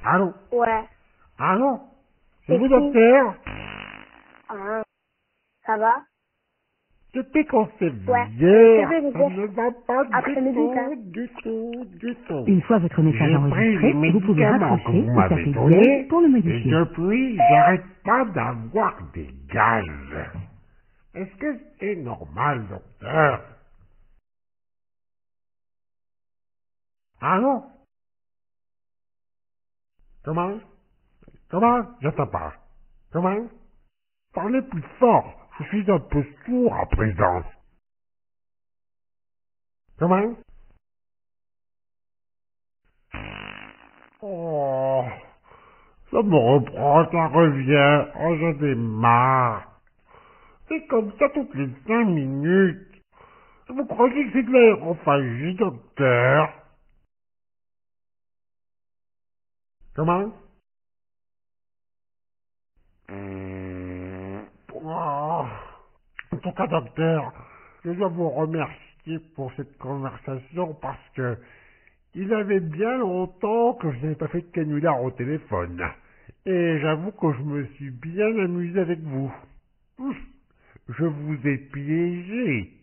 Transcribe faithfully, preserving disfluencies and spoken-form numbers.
Allô? Ouais. Allô? C'est C'est vous, qui? docteur? Ah, ça va? Depuis qu'on s'est Ouais. vu Je hier, vais vous ça dire. ne va pas du Après-midi, ça. tout, du tout, du tout. Une fois votre message J'ai pris les enregistré, vous pouvez médicaments que raccrocher vous ou m'avez taper donnés, dièse pour le et modifier. depuis, j'arrête pas d'avoir des gaz. Est-ce que c'est normal, docteur? Allô? Comment? Comment? J'entends pas. Comment? Parlez plus fort. Je suis un peu sourd à présent. Comment? Oh, ça me reprend, ça revient. Oh, j'en ai marre. C'est comme ça toutes les cinq minutes. Vous croyez que c'est de l'aérophagie, docteur? Comment? Hum, oh. En tout cas, docteur, je dois vous remercier pour cette conversation parce que il avait bien longtemps que je n'avais pas fait de canular au téléphone. Et j'avoue que je me suis bien amusé avec vous. Ouf, je vous ai piégé.